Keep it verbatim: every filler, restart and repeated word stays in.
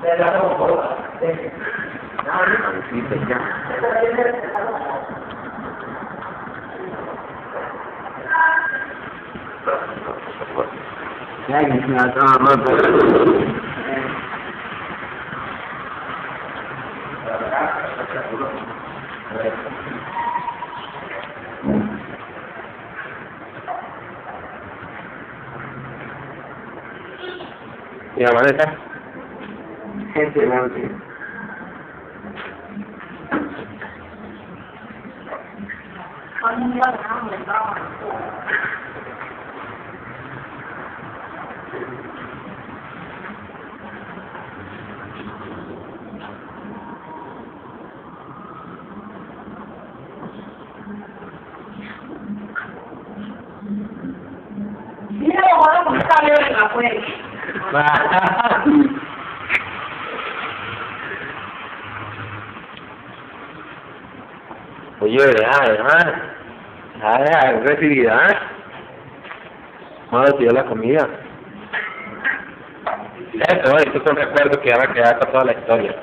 Sí, pues ya. Ya, que se la toma más, pero... ¿Y la maleta? Gente, no sé. Mira, bueno, como está bien en la fuente. Oye, ¿verdad? Ah, recibida, ¿eh? Vamos a tirar la comida. Eso, esto es un recuerdo que va a quedar para toda la historia.